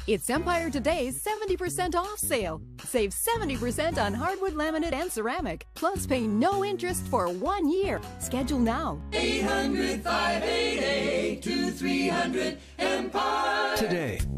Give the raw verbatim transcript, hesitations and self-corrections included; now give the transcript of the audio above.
It's Empire Today's seventy percent off sale. Save seventy percent on hardwood, laminate, and ceramic. Plus, pay no interest for one year. Schedule now. eight hundred, five eight eight, two three hundred, Empire. Today.